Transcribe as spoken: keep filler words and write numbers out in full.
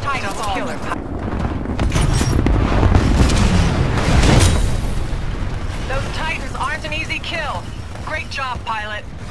Titan killer. Those Titans aren't an easy kill. Great job, pilot.